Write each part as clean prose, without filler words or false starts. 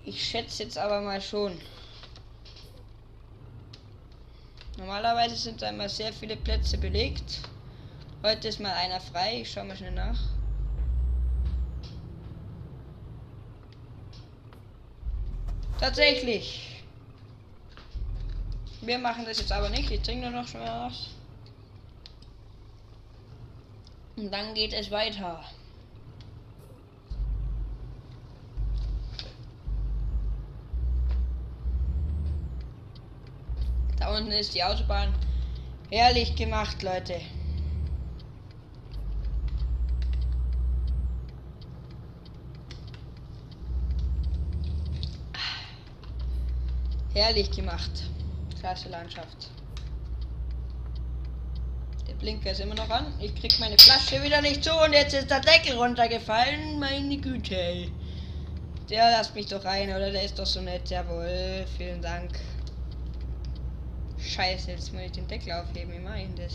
Ich schätze jetzt aber mal schon. Normalerweise sind da immer sehr viele Plätze belegt. Heute ist mal einer frei. Ich schaue mal schnell nach. Tatsächlich. Wir machen das jetzt aber nicht. Ich trinke nur noch schon mal was. Und dann geht es weiter. Da unten ist die Autobahn. Herrlich gemacht, Leute. Herrlich gemacht. Klasse Landschaft. Der Blinker ist immer noch an. Ich krieg meine Flasche wieder nicht zu und jetzt ist der Deckel runtergefallen. Meine Güte, ey. Der lasst mich doch rein, oder? Der ist doch so nett. Jawohl, vielen Dank. Scheiße, jetzt muss ich den Deckel aufheben. Wie mache ich denn das?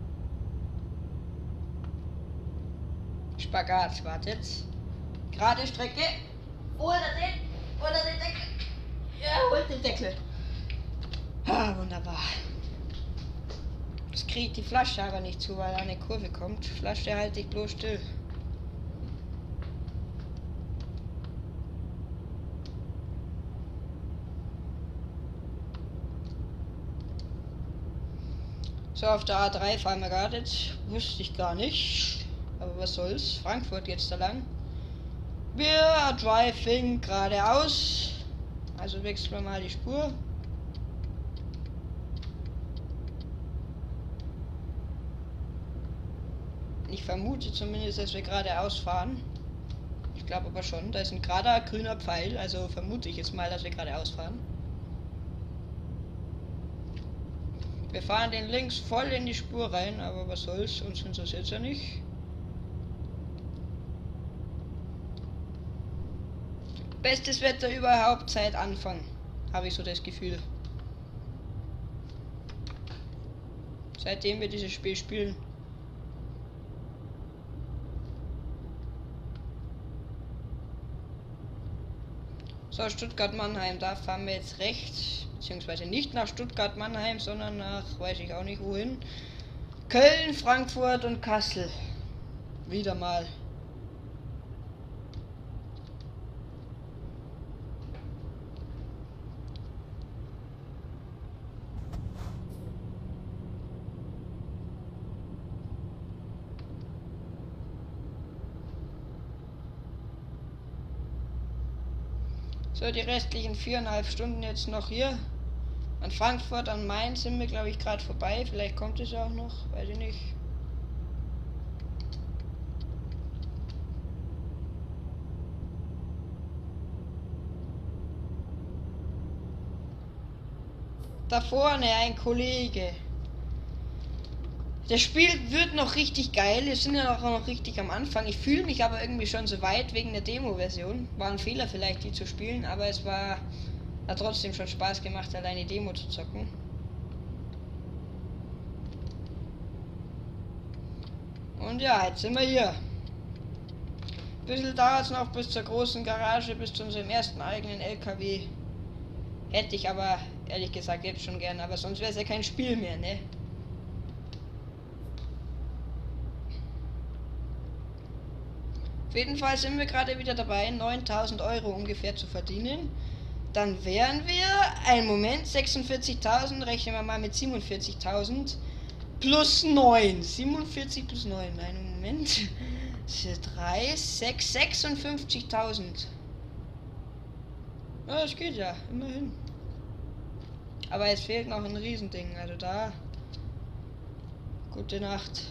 Spagat, wartet. Gerade Strecke. Oder den Deckel. Ja, holt den Deckel. Ah, wunderbar. Das kriegt die Flasche aber nicht zu, weil eine Kurve kommt. Flasche halte ich bloß still. So, auf der A3 fahren wir gerade jetzt. Wusste ich gar nicht. Aber was soll's. Frankfurt geht's da lang. Wir are driving geradeaus. Also wechseln wir mal die Spur. Ich vermute zumindest, dass wir geradeaus fahren. Ich glaube aber schon. Da ist ein gerader grüner Pfeil. Also vermute ich jetzt mal, dass wir geradeaus fahren. Wir fahren den links voll in die Spur rein, aber was soll's, uns interessiert ja nicht. Bestes Wetter überhaupt seit Anfang, habe ich so das Gefühl. Seitdem wir dieses Spiel spielen. So, Stuttgart-Mannheim, da fahren wir jetzt rechts, beziehungsweise nicht nach Stuttgart-Mannheim, sondern nach, weiß ich auch nicht wohin. Köln, Frankfurt und Kassel. Wieder mal. So, die restlichen 4,5 Stunden jetzt noch hier. An Frankfurt, an Main sind wir, glaube ich, gerade vorbei. Vielleicht kommt es auch noch, weiß ich nicht. Da vorne ein Kollege. Das Spiel wird noch richtig geil. Wir sind ja auch noch richtig am Anfang. Ich fühle mich aber irgendwie schon so weit wegen der Demo-Version. War ein Fehler vielleicht, die zu spielen, aber es hat trotzdem schon Spaß gemacht, allein die Demo zu zocken. Und ja, jetzt sind wir hier. Ein bisschen dauert es noch bis zur großen Garage, bis zu unserem ersten eigenen LKW. Hätte ich aber ehrlich gesagt jetzt schon gern, aber sonst wäre es ja kein Spiel mehr, ne? Auf jeden Fall sind wir gerade wieder dabei, 9.000 Euro ungefähr zu verdienen. Dann wären wir, einen Moment, 46.000, rechnen wir mal mit 47.000 plus 9. 47 plus 9, einen Moment. 3, 6, 56.000. Ja, das geht ja, immerhin. Aber es fehlt noch ein Riesending, also da. Gute Nacht.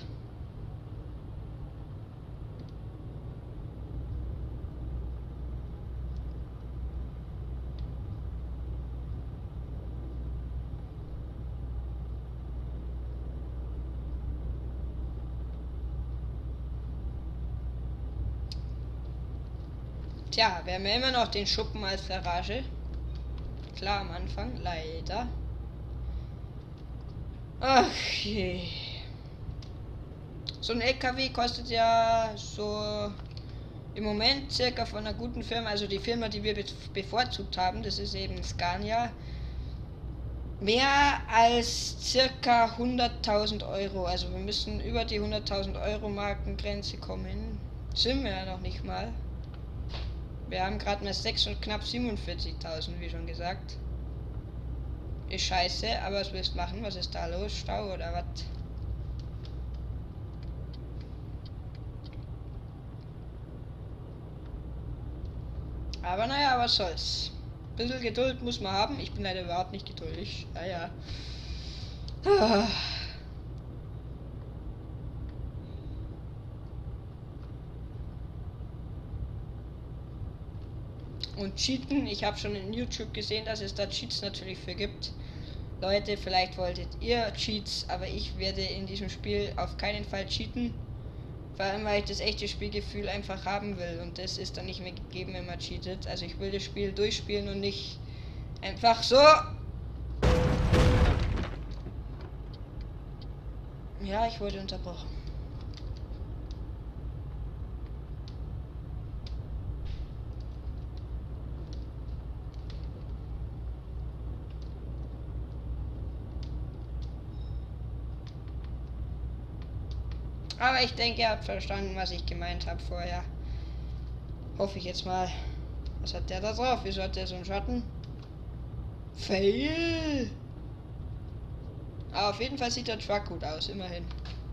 Tja, wir haben ja immer noch den Schuppen als Garage. Klar am Anfang, leider. Ach je. So ein LKW kostet ja so im Moment circa von einer guten Firma, also die Firma, die wir bevorzugt haben, das ist eben Scania, mehr als circa 100.000 Euro. Also wir müssen über die 100.000 Euro Markengrenze kommen. Sind wir ja noch nicht mal. Wir haben gerade mal 6 und knapp 47.000, wie schon gesagt. Ist scheiße, aber was willst du machen? Was ist da los? Stau oder was? Aber naja, was soll's. Bisschen Geduld muss man haben. Ich bin leider überhaupt nicht geduldig. Naja. Und Cheaten, ich habe schon in YouTube gesehen, dass es da Cheats natürlich für gibt. Leute, vielleicht wolltet ihr Cheats, aber ich werde in diesem Spiel auf keinen Fall cheaten. Vor allem, weil ich das echte Spielgefühl einfach haben will. Und das ist dann nicht mehr gegeben, wenn man cheatet. Also ich will das Spiel durchspielen und nicht einfach so. Ja, ich wurde unterbrochen. Aber ich denke, ihr habt verstanden, was ich gemeint habe vorher. Hoffe ich jetzt mal. Was hat der da drauf? Wieso hat der so einen Schatten? Fail! Aber auf jeden Fall sieht der Truck gut aus, immerhin.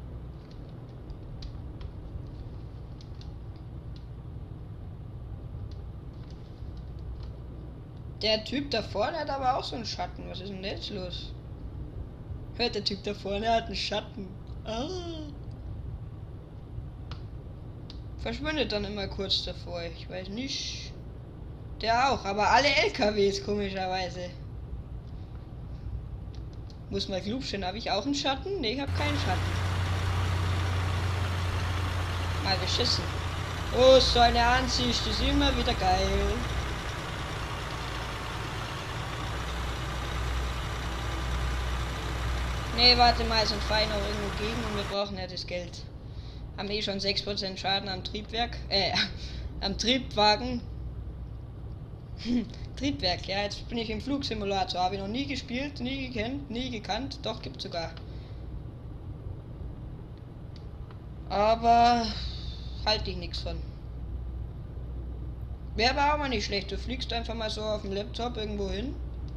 Der Typ da vorne hat aber auch so einen Schatten. Was ist denn jetzt los? Hört, der Typ da vorne hat einen Schatten. Ah. Verschwindet dann immer kurz davor. Ich weiß nicht. Der auch, aber alle LKWs komischerweise. Muss mal glubschen. Habe ich auch einen Schatten? Ne, ich habe keinen Schatten. Mal beschissen. Oh, so eine Ansicht ist immer wieder geil. Ne, warte mal, sind Feinde auch irgendwo gegen und wir brauchen ja das Geld. Haben eh schon 6% Schaden am Triebwerk. Am Triebwagen. Triebwerk, ja, jetzt bin ich im Flugsimulator. Habe ich noch nie gespielt, nie gekannt, nie gekannt. Doch, gibt sogar. Aber halte ich nichts von. Wäre aber auch mal nicht schlecht. Du fliegst einfach mal so auf dem Laptop irgendwo hin.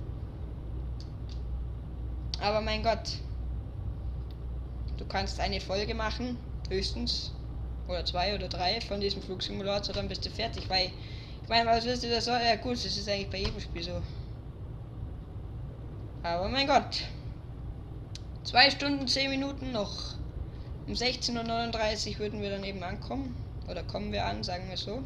Aber mein Gott. Du kannst eine Folge machen, höchstens. Oder 2 oder 3 von diesem Flugsimulator, dann bist du fertig, weil ich meine, was willst du da so? Ja gut, das ist eigentlich bei jedem Spiel so. Aber mein Gott. 2 Stunden, 10 Minuten noch. Um 16:39 Uhr würden wir dann eben ankommen. Oder kommen wir an, sagen wir so.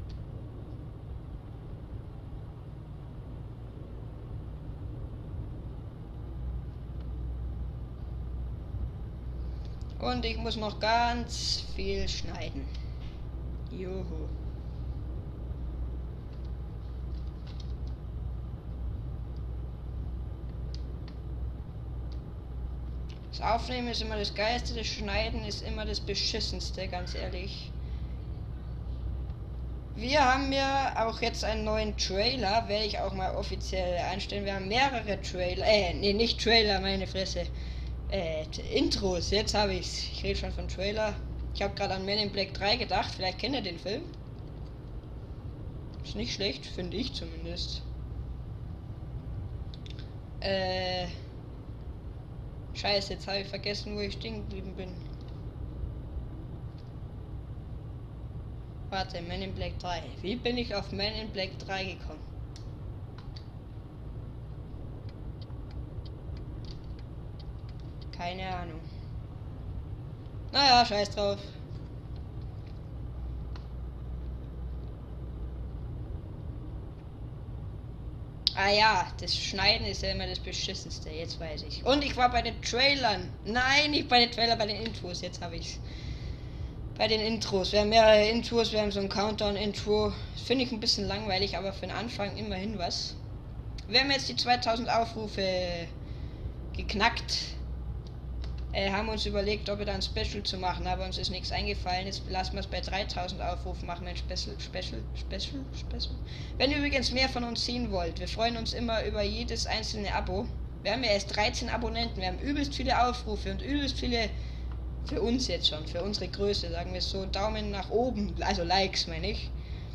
Und ich muss noch ganz viel schneiden. Juhu. Das Aufnehmen ist immer das Geilste, das Schneiden ist immer das Beschissenste, ganz ehrlich. Wir haben ja auch jetzt einen neuen Trailer, werde ich auch mal offiziell einstellen. Wir haben mehrere Trailer, nee, nicht Trailer, meine Fresse. Intros, jetzt habe ich's. Ich rede schon von Trailer. Ich habe gerade an Men in Black 3 gedacht, vielleicht kennt ihr den Film. Ist nicht schlecht, finde ich zumindest. Scheiße, jetzt habe ich vergessen, wo ich stehen geblieben bin. Warte, Men in Black 3. Wie bin ich auf Men in Black 3 gekommen? Keine Ahnung. Naja, scheiß drauf. Ah ja, das Schneiden ist ja immer das Beschissenste, jetzt weiß ich. Und ich war bei den Trailern. Nein, nicht bei den Trailern, bei den Intros, jetzt habe ich's. Bei den Intros. Wir haben mehrere Intros, wir haben so ein Countdown-Intro. Das finde ich ein bisschen langweilig, aber für den Anfang immerhin was. Wir haben jetzt die 2000 Aufrufe geknackt. haben uns überlegt, ob wir da ein Special zu machen, aber uns ist nichts eingefallen. Jetzt lassen wir es bei 3000 Aufrufen, machen wir ein Special. Wenn ihr übrigens mehr von uns sehen wollt, wir freuen uns immer über jedes einzelne Abo. Wir haben ja erst 13 Abonnenten, wir haben übelst viele Aufrufe und übelst viele, für uns jetzt schon, für unsere Größe, sagen wir es so, Daumen nach oben, also Likes meine ich.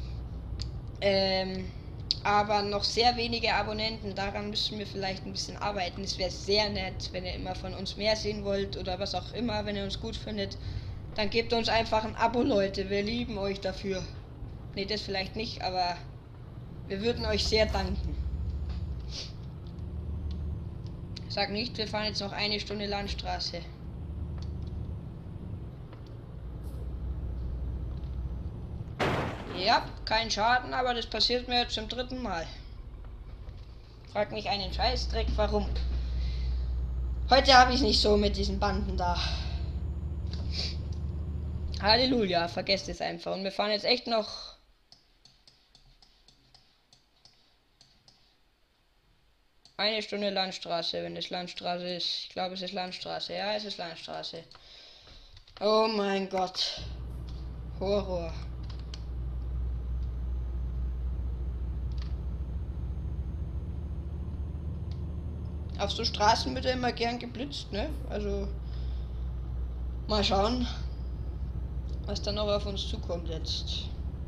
Aber noch sehr wenige Abonnenten, daran müssen wir vielleicht ein bisschen arbeiten. Es wäre sehr nett, wenn ihr immer von uns mehr sehen wollt oder was auch immer, wenn ihr uns gut findet, dann gebt uns einfach ein Abo, Leute, wir lieben euch dafür. Ne, das vielleicht nicht, aber wir würden euch sehr danken. Sag nicht, wir fahren jetzt noch eine Stunde Landstraße. Ja, kein Schaden, aber das passiert mir jetzt zum 3. Mal. Frag mich einen Scheißdreck, warum. Heute habe ich nicht so mit diesen Banden da. Halleluja, vergesst es einfach. Und wir fahren jetzt echt noch... eine Stunde Landstraße, wenn es Landstraße ist. Ich glaube, es ist Landstraße. Ja, es ist Landstraße. Oh mein Gott. Horror. Auf so Straßen wird ja immer gern geblitzt, ne? Also mal schauen, was da noch auf uns zukommt jetzt.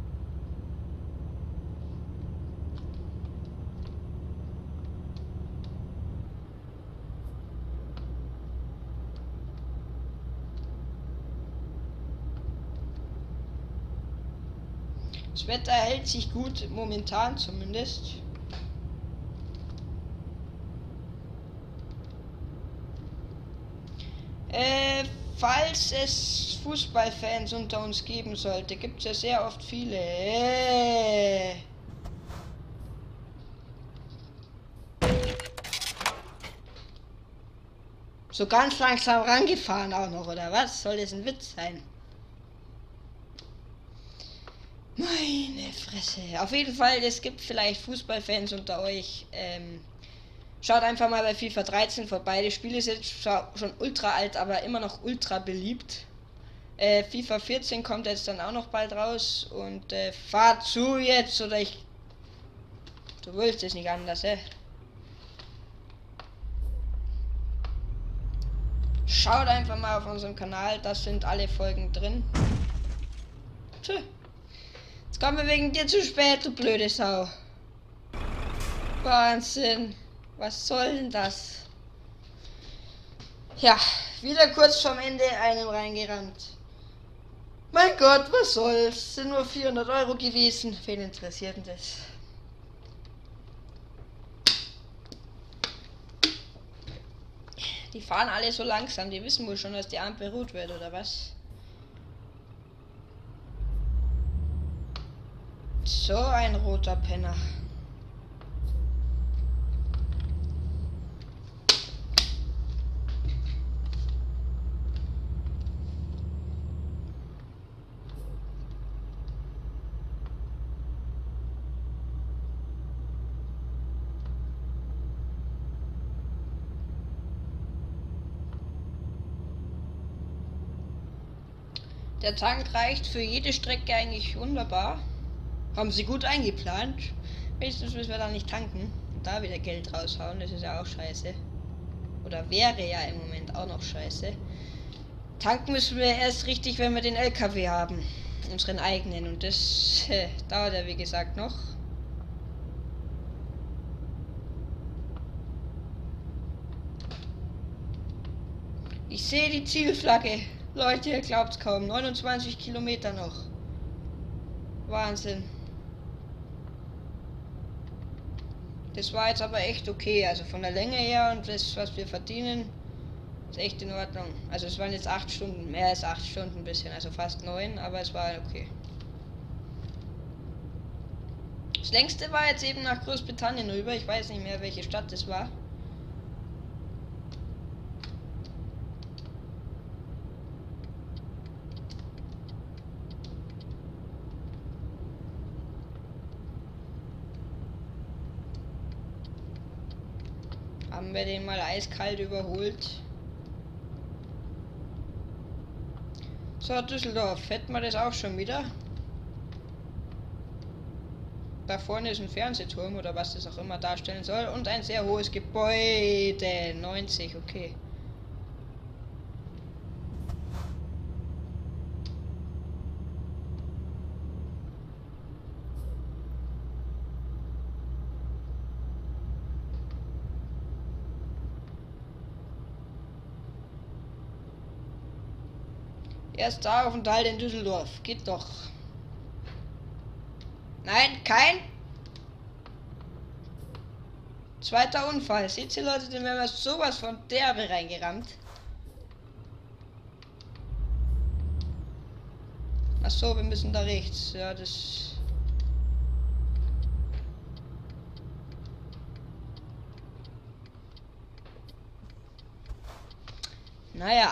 Das Wetter hält sich gut, momentan zumindest. Falls es Fußballfans unter uns geben sollte, gibt es ja sehr oft viele. So ganz langsam rangefahren auch noch, oder was? Soll das ein Witz sein? Meine Fresse. Auf jeden Fall, es gibt vielleicht Fußballfans unter euch. Schaut einfach mal bei FIFA 13 vorbei. Das Spiel ist jetzt schon ultra alt, aber immer noch ultra beliebt. FIFA 14 kommt jetzt dann auch noch bald raus. Und fahrt zu jetzt, oder ich... Du willst es nicht anders, Schaut einfach mal auf unserem Kanal, das sind alle Folgen drin. Tschö. Jetzt kommen wir wegen dir zu spät, du blöde Sau. Wahnsinn. Was soll denn das? Ja, wieder kurz vorm Ende einem reingerannt. Mein Gott, was soll's? Sind nur 400 Euro gewesen. Wen interessiert denn das? Die fahren alle so langsam, die wissen wohl schon, dass die Ampel rot wird, oder was? So ein roter Penner. Der Tank reicht für jede Strecke eigentlich wunderbar. Haben sie gut eingeplant. Wenigstens müssen wir da nicht tanken und da wieder Geld raushauen, das ist ja auch scheiße. Oder wäre ja im Moment auch noch scheiße. Tanken müssen wir erst richtig, wenn wir den LKW haben. Unseren eigenen. Und das dauert ja wie gesagt noch. Ich sehe die Zielflagge. Leute, ihr glaubt's kaum. 29 Kilometer noch. Wahnsinn. Das war jetzt aber echt okay. Also von der Länge her und das, was wir verdienen, ist echt in Ordnung. Also es waren jetzt 8 Stunden. Mehr als 8 Stunden ein bisschen. Also fast 9, aber es war okay. Das längste war jetzt eben nach Großbritannien rüber. Ich weiß nicht mehr, welche Stadt das war. Haben wir den mal eiskalt überholt. So, Düsseldorf, hätten wir das auch schon wieder? Da vorne ist ein Fernsehturm oder was das auch immer darstellen soll und ein sehr hohes Gebäude. 90, okay. Erster Aufenthalt in Düsseldorf. Geht doch. Nein, kein. Zweiter Unfall. Seht ihr, Leute, den werden wir sowas von derbe reingerammt. Ach so, wir müssen da rechts. Ja, das... Naja.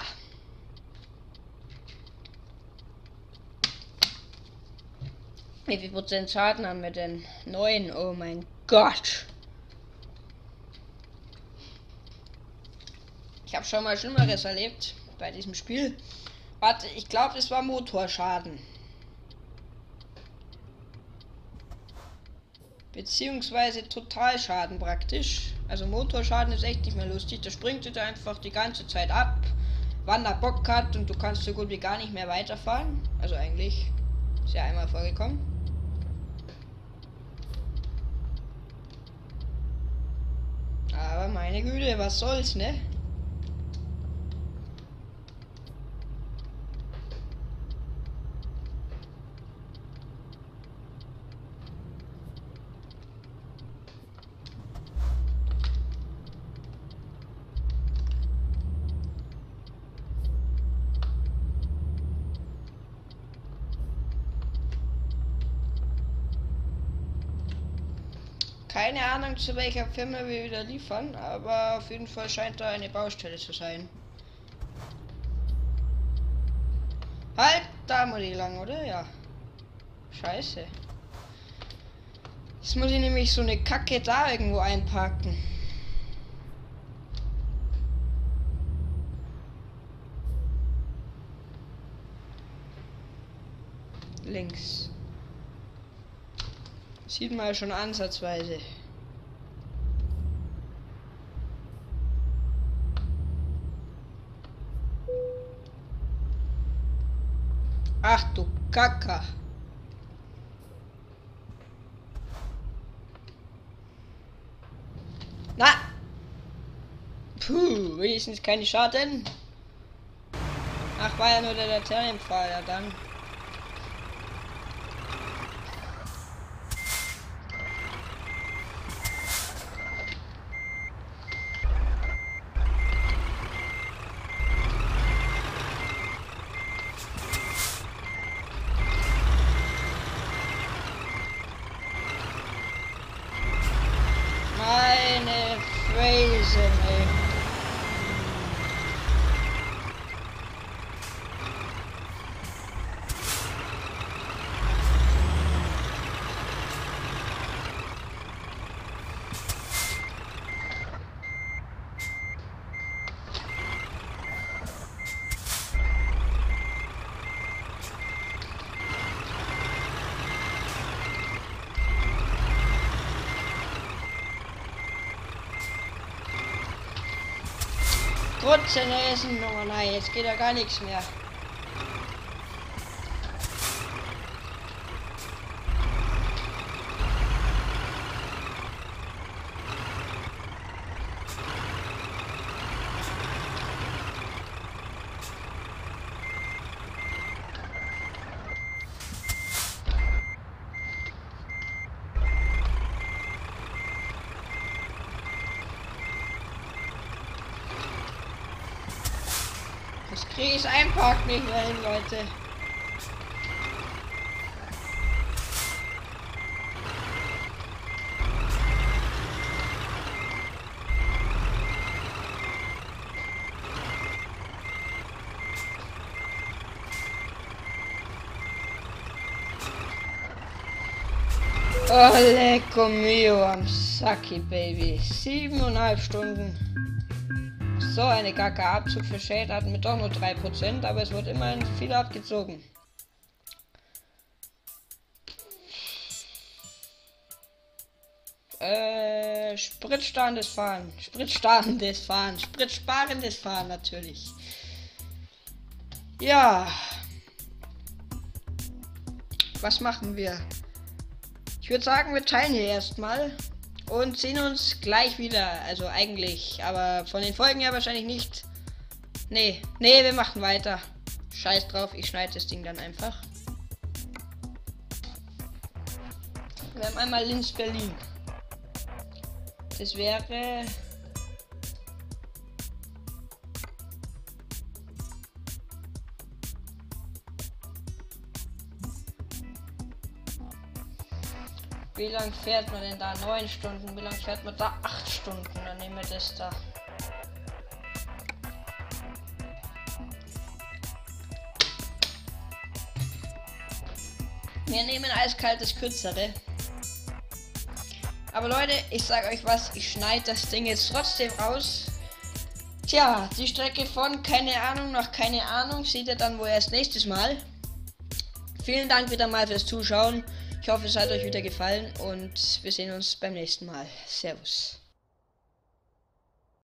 Wie viel Prozent Schaden haben wir denn? 9, oh mein Gott. Ich habe schon mal Schlimmeres erlebt bei diesem Spiel. Warte, ich glaube, es war Motorschaden. Beziehungsweise Totalschaden praktisch. Also Motorschaden ist echt nicht mehr lustig. Da springt dir einfach die ganze Zeit ab, wann er Bock hat und du kannst so gut wie gar nicht mehr weiterfahren. Also eigentlich ist ja einmal vorgekommen. Aber meine Güte, was soll's, ne? Keine Ahnung, zu welcher Firma wir wieder liefern, aber auf jeden Fall scheint da eine Baustelle zu sein. Halt, da muss ich lang, oder? Ja. Scheiße. Jetzt muss ich nämlich so eine Kacke da irgendwo einparken. Links. Sieht man schon ansatzweise. Ach du Kacke. Na! Puh, wenigstens keine Schaden. Ach, war ja nur der Laternenpfahl, ja dann. Meine Phrase, ey. Trotzdem essen, oh nein, jetzt geht ja gar nichts mehr. Das kriege ich einfach nicht mehr hin, Leute. Oh, lecco mio, am Sacki, Baby. 7,5 Stunden. So, eine KK-Abzug für Shade hatten wir doch nur 3%, aber es wird immerhin viel abgezogen. Spritsparendes Fahren natürlich. Ja. Was machen wir? Ich würde sagen, wir teilen hier erstmal und sehen uns gleich wieder. Also eigentlich, aber von den Folgen her wahrscheinlich nicht. Nee, wir machen weiter. Scheiß drauf, ich schneide das Ding dann einfach. Wir haben einmal Linz Berlin. Das wäre wie lang fährt man denn da? 9 Stunden. Wie lang fährt man da? 8 Stunden. Dann nehmen wir das da. Wir nehmen eiskalt das kürzere. Aber Leute, ich sage euch was, ich schneide das Ding jetzt trotzdem raus. Tja, die Strecke von keine Ahnung nach keine Ahnung seht ihr dann wohl erst nächstes Mal. Vielen Dank wieder mal fürs Zuschauen. Ich hoffe, es hat euch wieder gefallen und wir sehen uns beim nächsten Mal. Servus.